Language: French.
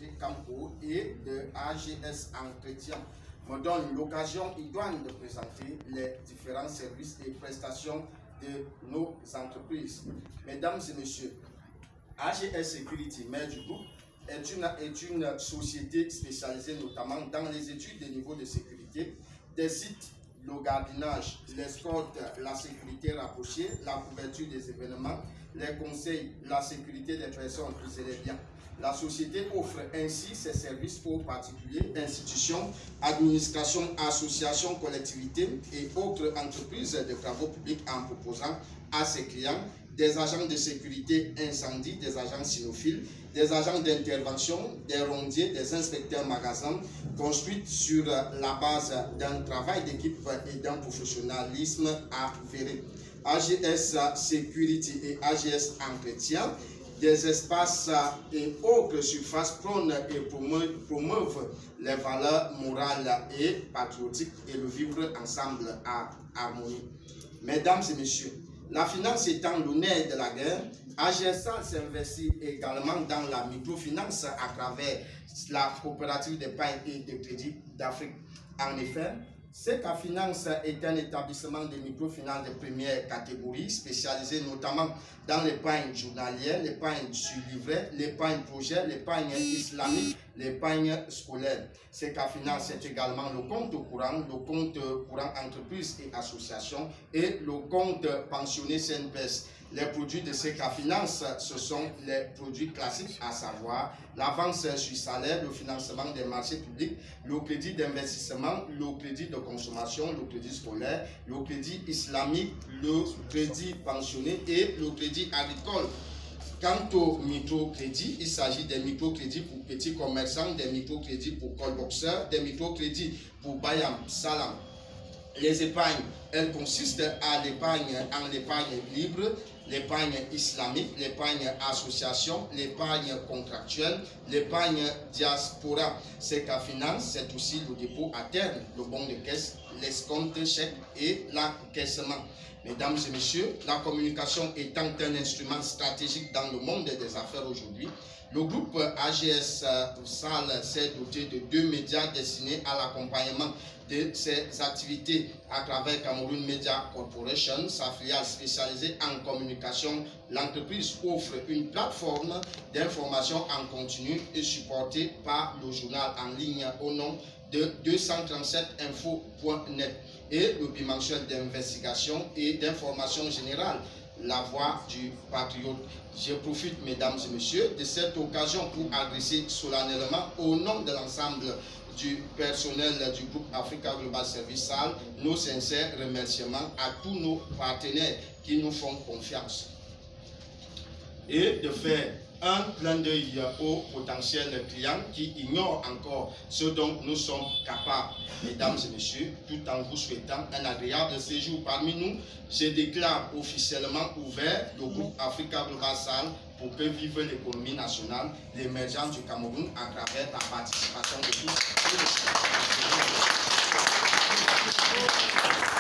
société Campo et de AGS Entretien me donne l'occasion idoine de présenter les différents services et prestations de nos entreprises. Mesdames et messieurs, AGS Security Merge Group est une société spécialisée notamment dans les études de niveau de sécurité des sites, le gardiennage, l'escorte, la sécurité rapprochée, la couverture des événements, les conseils, la sécurité des personnes et des biens. La société offre ainsi ses services aux particuliers, institutions, administrations, associations, collectivités et autres entreprises de travaux publics en proposant à ses clients des agents de sécurité incendie, des agents cynophiles, des agents d'intervention, des rondiers, des inspecteurs magasins, construites sur la base d'un travail d'équipe et d'un professionnalisme avéré. AGS Security et AGS Entretien, des espaces et autres surfaces prônent et promeuvent les valeurs morales et patriotiques et le vivre ensemble à harmonie. Mesdames et messieurs, la finance étant le nerf de la guerre, AGS s'investit également dans la microfinance à travers la coopérative d'épargne et de crédit d'Afrique. En effet, CK Finance est un établissement de microfinance de première catégorie spécialisé notamment dans l'épargne journalière, l'épargne sur livret, l'épargne projet, l'épargne islamique, l'épargne scolaire. CK Finance est également le compte courant entreprise et association et le compte pensionné CNPS. Les produits de CK Finance, ce sont les produits classiques, à savoir l'avance sur salaire, le financement des marchés publics, le crédit d'investissement, le crédit de consommation, le crédit scolaire, le crédit islamique, le crédit pensionné et le crédit agricole. Quant au microcrédit, il s'agit des microcrédits pour petits commerçants, des microcrédits pour callboxeurs, des microcrédits pour Bayam, Salam. Les épargnes, elles consistent à l'épargne en l'épargne libre, l'épargne islamique, l'épargne association, l'épargne contractuelle, l'épargne diaspora. CK Finance, c'est aussi le dépôt à terme, le bon de caisse, l'escompte chèque et l'encaissement. Mesdames et messieurs, la communication étant un instrument stratégique dans le monde des affaires aujourd'hui, le groupe AGS SAL s'est doté de 2 médias destinés à l'accompagnement de ses activités à travers Cameroun Media Corporation, sa filiale spécialisée en communication. L'entreprise offre une plateforme d'information en continu et supportée par le journal en ligne au nom de 237info.net et le bimensuel d'investigation et d'information générale, La Voix du Patriote. Je profite, mesdames et messieurs, de cette occasion pour adresser solennellement au nom de l'ensemble du personnel du groupe Africa Global Service SAL nos sincères remerciements à tous nos partenaires qui nous font confiance et de faire un clin d'œil aux potentiels clients qui ignorent encore ce dont nous sommes capables. Mesdames et messieurs, tout en vous souhaitant un agréable séjour parmi nous, je déclare officiellement ouvert le groupe Africa Global SAL pour que vive l'économie nationale, l'émergence du Cameroun à travers la participation de tous.